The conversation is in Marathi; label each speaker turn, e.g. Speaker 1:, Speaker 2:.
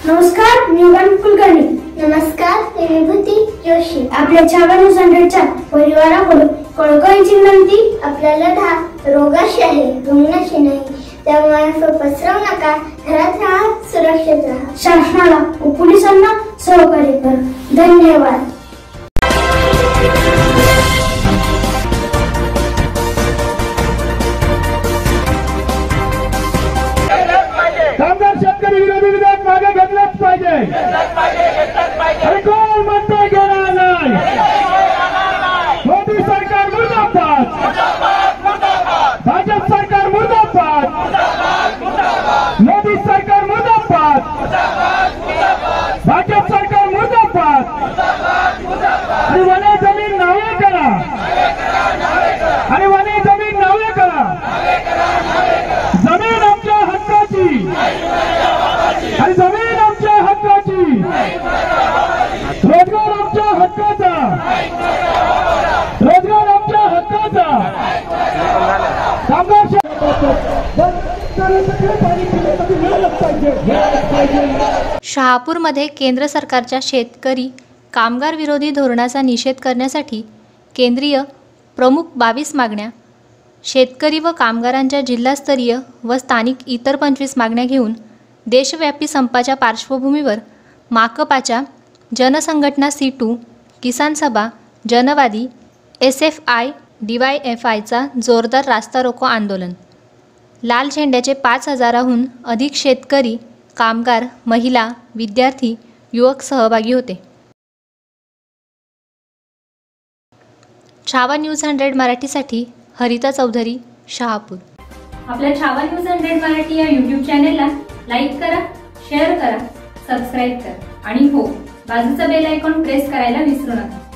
Speaker 1: नमस्कार, मी युगन कुलकर्णी.
Speaker 2: नमस्कार, मी विभूती जोशी.
Speaker 1: आपल्या छावा न्यूज 100च्या परिवाराकडून कळकळीची विनंती.
Speaker 2: आपल्याला रोगाशी आहे, रुग्णाशी नाही. त्यामुळे पसरवू नका. घरात राहा, सुरक्षित राहा.
Speaker 1: शासनाला व पोलिसांना सहकार्य करा. धन्यवाद.
Speaker 3: कामगार शेतकरी विरोधी विधेयक मागे घेतलंच पाहिजे. अरे कोण म्हणतोय घेणार नाही? मोदी सरकार मुर्दाबाद, भाजप सरकार मुर्दाबाद, मोदी सरकार मुर्दाबाद, भाजप सरकार मुर्दाबाद. आणि वने जमीन नावे करा, आणि वने जमीन नावे करा. जमीन आमच्या हक्काची, आणि जमीन आमच्या हक्काची. रोजगार आमच्या हक्काचा, रोजगार आमच्या हक्काचा. कामगार
Speaker 4: शहापूरमध्ये केंद्र सरकारच्या शेतकरी कामगार विरोधी धोरणाचा निषेध करण्यासाठी केंद्रीय प्रमुख 22 मागण्या, शेतकरी व कामगारांच्या जिल्हास्तरीय व स्थानिक इतर 25 मागण्या घेऊन देशव्यापी संपाच्या पार्श्वभूमीवर माकपाच्या जनसंघटना C2, किसान सभा, जनवादी, SFI, DYFIचा जोरदार रास्ता रोको आंदोलन. लाल झेंड्याचे 5000हून अधिक शेतकरी, कामगार, महिला, विद्यार्थी, युवक सहभागी होते. छावा न्यूज 100 मराठीसाठी हरिता चौधरी, शहापूर.
Speaker 5: आपल्या छावा न्यूज 100 मराठी या YouTube चॅनेलला लाईक करा, शेअर करा, सबस्क्राईब करा आणि हो, बाजूचा बेल आयकॉन प्रेस करायला विसरू नका.